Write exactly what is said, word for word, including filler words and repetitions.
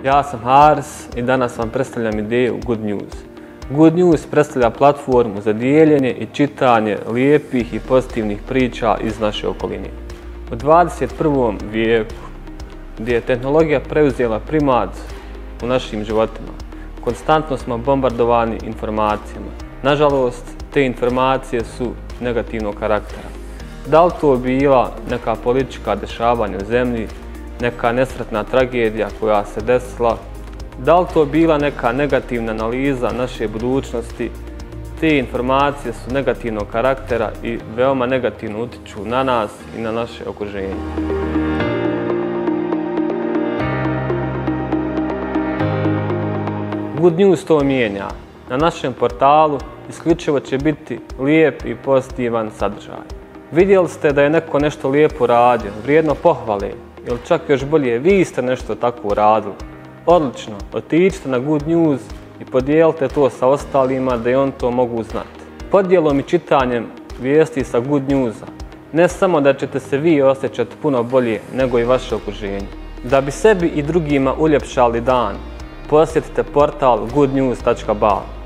Ja sam Haris i danas vam predstavljam ideju Good News. Good News predstavlja platformu za dijeljenje i čitanje lijepih i pozitivnih priča iz naše okoline. U dvadeset prvom vijeku, gdje je tehnologija preuzela primat u našim životima, konstantno smo bombardovani informacijama. Nažalost, te informacije su negativnog karaktera. Da li to bila neka politička dešavanja u zemlji, neka nesretna tragedija koja se desila, da li to bila neka negativna analiza naše budućnosti, te informacije su negativnog karaktera i veoma negativno utiču na nas i na naše okruženje. Good News to mijenja. Na našem portalu isključivo će biti lijep i pozitivan sadržaj. Vidjeli ste da je neko nešto lijepo radio, vrijedno pohvale, ili čak još bolje, vi ste nešto tako uradili. Odlično, otiđite na Good News i podijelite to sa ostalima da i on to mogu znati. Podjelom i čitanjem vijesti sa Good Newsa, ne samo da ćete se vi osjećati puno bolje nego i vaše okruženje. Da bi sebi i drugima uljepšali dan, posjetite portal good news tačka ba.